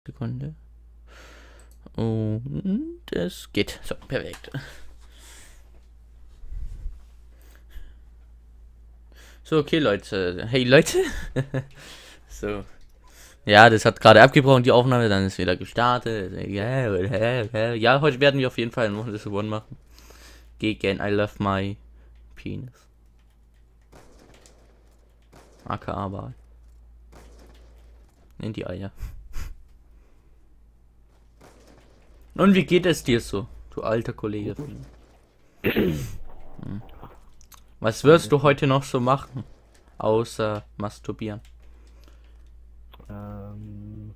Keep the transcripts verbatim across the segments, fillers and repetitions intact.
Sekunde. Und es geht. So, perfekt. So, okay, Leute. Hey, Leute. So. Ja, das hat gerade abgebrochen, die Aufnahme, dann ist wieder gestartet. Ja, heute werden wir auf jeden Fall ein One to One machen. Gegen I Love My Penis. A K A-Wahl. In die Eier. Und wie geht es dir so, du alter Kollege? Hm. Was wirst du heute noch so machen? Außer masturbieren. Ähm.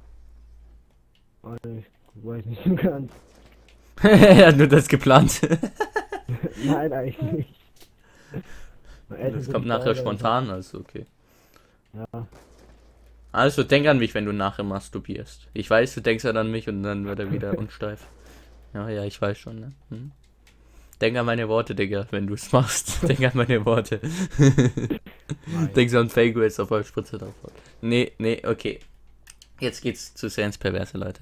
Ich weiß nicht so ganz. Er hat nur das geplant. Nein, eigentlich nicht. Das kommt nachher spontan, also okay. Ja. Also denk an mich, wenn du nachher masturbierst. Ich weiß, du denkst ja an mich und dann wird er wieder unsteif. Ja, ja, ich weiß schon, ne? Hm? Denk an meine Worte, Digga, wenn du es machst. Denk an meine Worte. Denk so an Fake Ways auf euch Spritze drauf. Nee, nee, okay. Jetzt geht's zu sehr ins Perverse, Leute.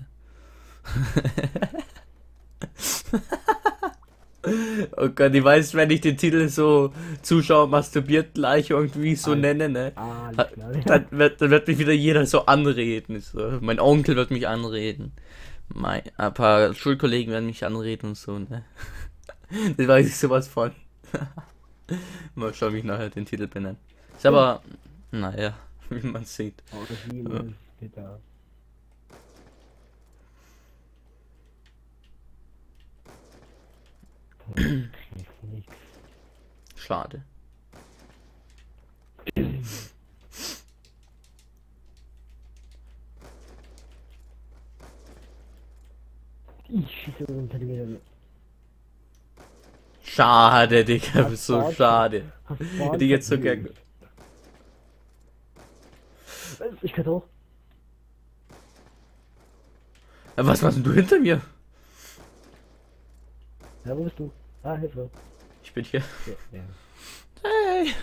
Oh Gott, ich weiß, wenn ich den Titel so Zuschauer masturbiert gleich irgendwie so Alles- nenne, ne? Ah, Ha- alles klar. Dann wird, dann wird mich wieder jeder so anreden. So. Mein Onkel wird mich anreden. Mein, ein paar Schulkollegen werden mich anreden und so, ne? Das weiß ich sowas von. Mal schauen, wie ich nachher den Titel benenne. Ist aber, naja, wie man sieht. Oh, das Lied Ja. ist bitter. Nichts. Schade. Ich schieße unter die Meter. Schade, Digga, Hast so Spaß? schade. Hast Hätte ich jetzt so gern. Ich kann hoch. Was machst denn du hinter mir? Ja, wo bist du? Ah, Hilfe. Ich bin hier. Ja, ja. Hey.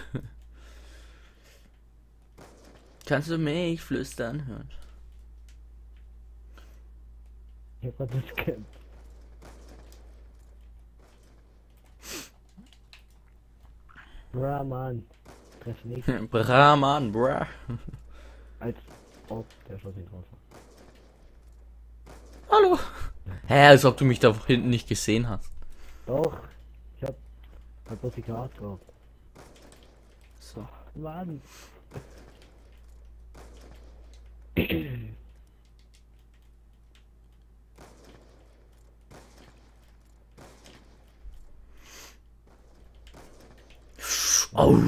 Kannst du mich flüstern hören? Ich hab grad das Camp. Bra, Mann. Treff nicht. Brahman, brah. Als ob der Schuss nicht raus war. Hallo. Hä, als ob du mich da hinten nicht gesehen hast. Doch. Ich hab. Hab bloß die Karte drauf. So. Mann. Oh.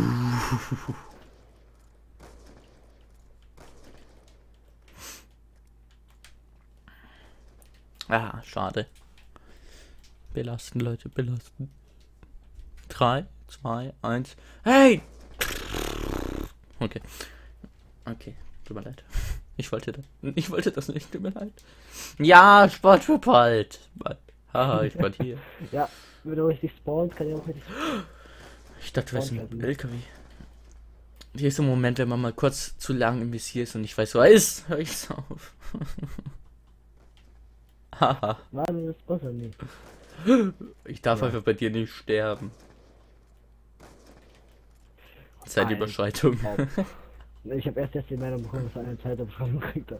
Ah, schade. Belasten, Leute, belasten. Drei, zwei, eins. Hey! Okay. Okay, tut mir leid. Ich wollte das. Ich wollte das nicht, tut mir leid. Ja, Sport für bald. Haha, ich war hier. Ja, wenn du richtig spawnst, kann ich auch richtig. Ich dachte, wir sind ein L K W. Hier ist so ein Moment, wenn man mal kurz zu lang im Visier ist und ich weiß, so ist, hör ich auf. Haha. Mann, das passt ja nicht. Ich darf Ja. einfach bei dir nicht sterben. Zeitüberschreitung. Auf. Ich habe erst jetzt die Meldung bekommen, dass er eine Zeitabschreibung kriegt.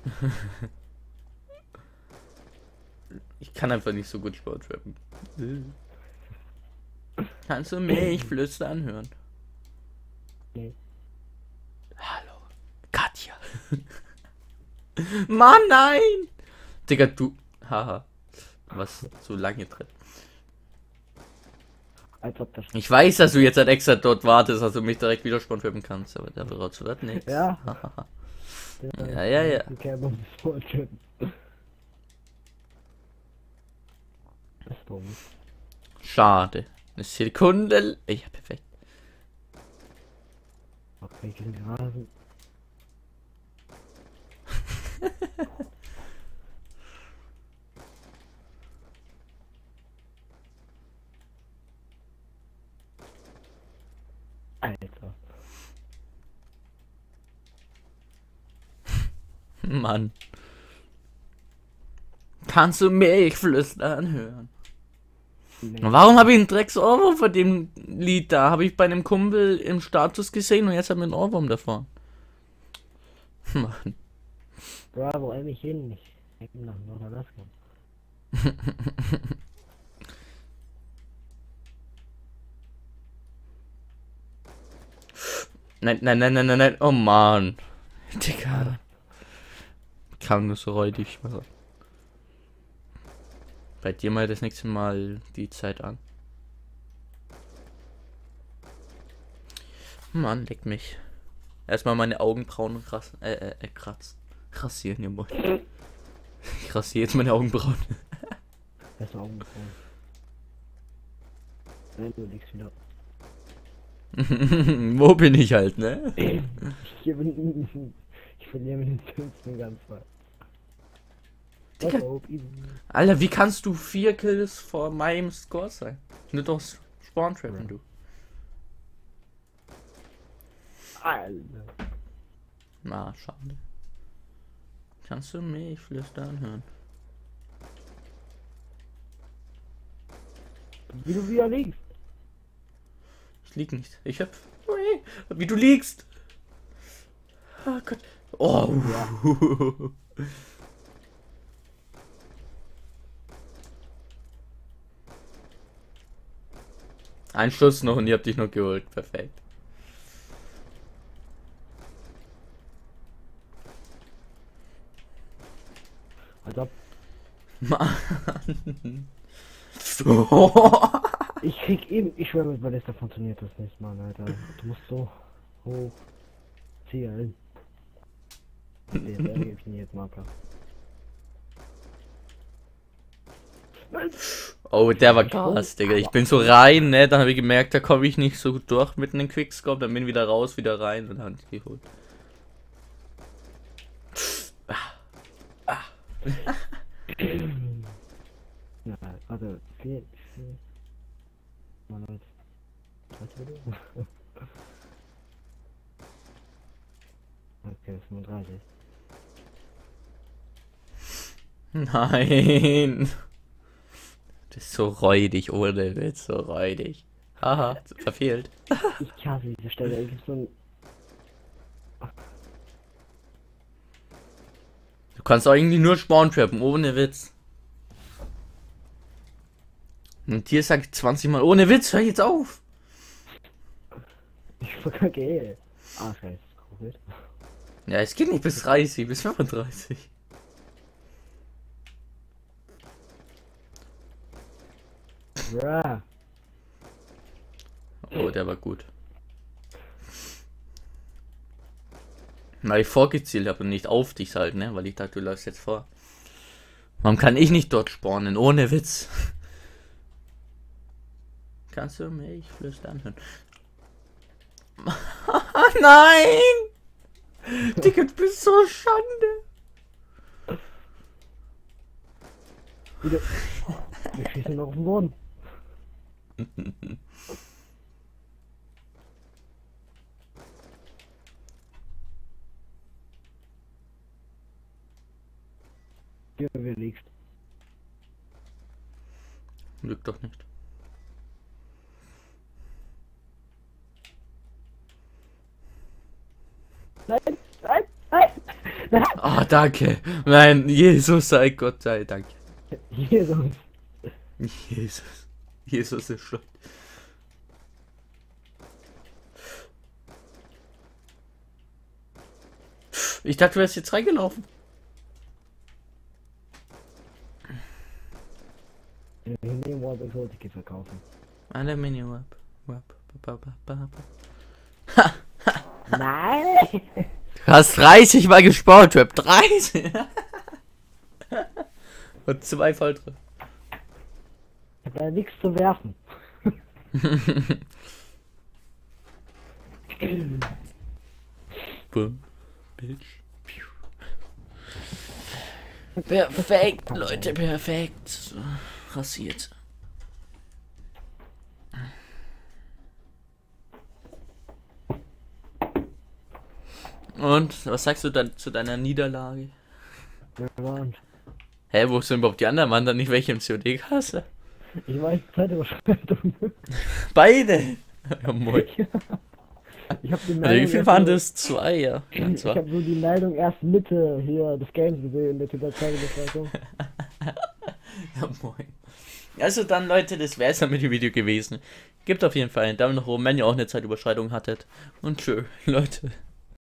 Ich kann einfach nicht so gut Sport rappen. Kannst du mich flüstern hören? Nee. Hallo, Katja. Mann, nein! Digga, du. Haha. Was so lange drin. Als ob das. Ich weiß, dass du jetzt halt extra dort wartest, dass du mich direkt wieder spontan kannst, aber daraus wird nichts. Ja. Ja, ja, ja. Okay, muss ich vorstellen. Das ist dumm. Schade. Eine Sekunde. Ja, perfekt. Okay, ich den Rasen. Alter. Mann. Kannst du mich flüstern hören? Nee. Warum habe ich einen Drecks-Ohrwurm von dem Lied da? Habe ich bei einem Kumpel im Status gesehen und jetzt haben wir einen Ohrwurm davon. Mann. Bro, wo er mich hin? Ich denke nach Nordalaska. Nein, nein, nein, nein, nein, nein. Oh Mann. Digga. Kann nur so räudig machen. Bei dir mal das nächste Mal die Zeit an. Mann, leck mich. Erstmal meine Augenbrauen kratzen. Äh, äh, äh, kratzen. Rasieren, ihr Mann. Ich rasiere jetzt meine Augenbrauen. Besser Augenbrauen. Nein, du liegst wieder. Wo bin ich halt, ne? Ich bin. Ich verliere mit den Fünften ganz weit. Digga. Alter, wie kannst du vier Kills vor meinem Score sein? Nur doch Spawn-Trappen, du. Alter. Na, schade. Kannst du mich flüstern hören? Wie du wieder liegst. Ich lieg nicht. Ich hab. Wie du liegst! Oh Gott. Oh. Ja. Ein Schuss noch und ihr habt dich noch geholt. Perfekt. Als ob. Mann. Ich krieg eben. Ich schwöre, mit Ballista funktioniert das nicht, Mann, Alter. Du musst so hoch zielen. Nee, der gebe ich mir jetzt Marker. Oh, der war krass, Digga. Ich bin so rein, ne? Dann habe ich gemerkt, da komme ich nicht so gut durch mit einem Quickscope. Dann bin ich wieder raus, wieder rein und dann ich geholt. Ah. Ah. Ja, also, vier, vier. Mal Leute. Was wieder? Okay, fünfunddreißig. Nein. Das ist so räudig, ohne Witz, so räudig. Haha, verfehlt. Ich hasse diese Stelle. Es gibt so ein. Du kannst eigentlich nur Spawn trappen, ohne Witz. Und hier sagt zwanzig Mal, ohne Witz, hör jetzt auf. Ich verkacke eh. Ah, scheiße, Covid. Ja, es geht nicht bis dreißig, bis fünfunddreißig. Bruh. Oh, der war gut. Weil ich vorgezielt habe und nicht auf dich halt, ne? Weil ich dachte, du läufst jetzt vor. Warum kann ich nicht dort spawnen? Ohne Witz. Kannst du mich flüstern hören? Nein! Digga, du bist so Schande. Wieder. Wir schießen noch auf den Boden. Hier, wer liegt. Lügt doch nicht. Nein, nein, nein, nein. Ah, oh, danke. Nein, Jesus sei Gott sei Dank. Jesus. Jesus. Jesus ist schuld. Ich dachte, du wärst jetzt reingelaufen. Ich nehme Web Exotic verkaufen. Eine Mini-Web. Web. Nein! Du hast dreißig Mal gespawnt, Web. dreißig! Und zwei Volltreffer. Ich hab leider nichts zu werfen. Boom. Bitch. Perfekt, Leute, perfekt. So, rasiert. Und was sagst du dann zu deiner Niederlage? Wir waren Hä, wo sind überhaupt die anderen? Waren da nicht welche im C O D-Kasse? Ich weiß, Zeitüberschreitung. Beide! Ja, moin. Ich hab die Oder Meldung wie viel erst waren so- das? Zwei, ja. ja Ich zwei. habe so die Meldung erst Mitte hier des Games gesehen, der Typ hat Zeitüberschreitung. Ja, moin. Also dann, Leute, das wär's dann mit dem Video gewesen. Gebt auf jeden Fall einen Daumen nach oben, wenn ihr auch eine Zeitüberschreitung hattet. Und tschö, Leute.